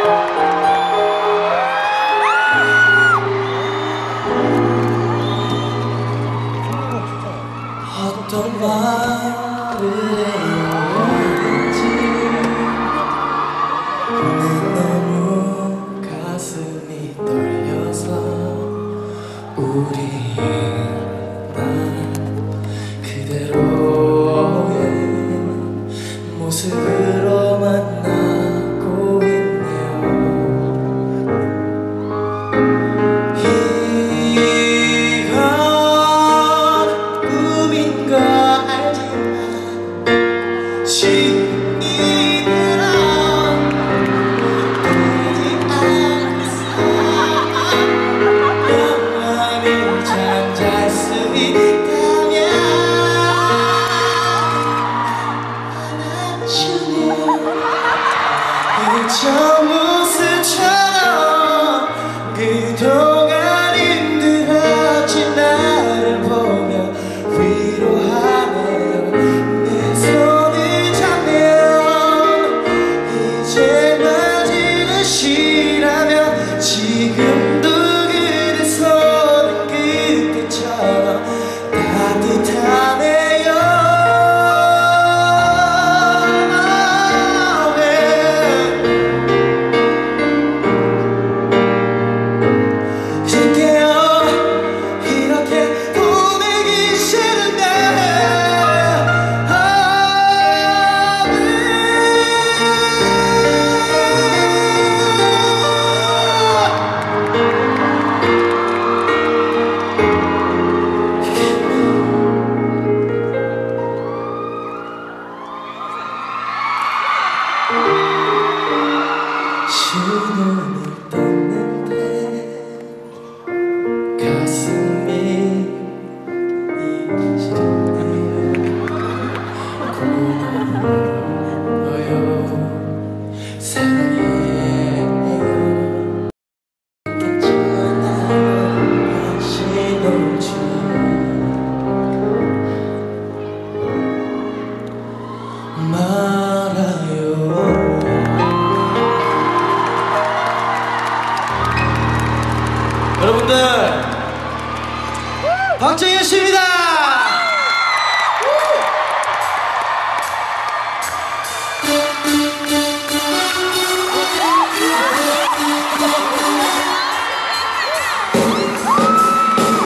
어떤 말을 해야 할지 너무 가슴이 떨려서 우리 난 그대로의 모습으로 만나고 있네요. 저 모습처럼 그동안 힘들었지 나를 보며 위로하네요. 내 손을 잡네요. 이제 맞이는 시라면 지금도 그대 손은 그때처럼 따뜻하네요. 신혼을 떴는데 가슴이 시렵네요. 고마워요 사랑해요. 괜찮아요 다시 놀지 말아요. 여러분들 박정현 씨입니다.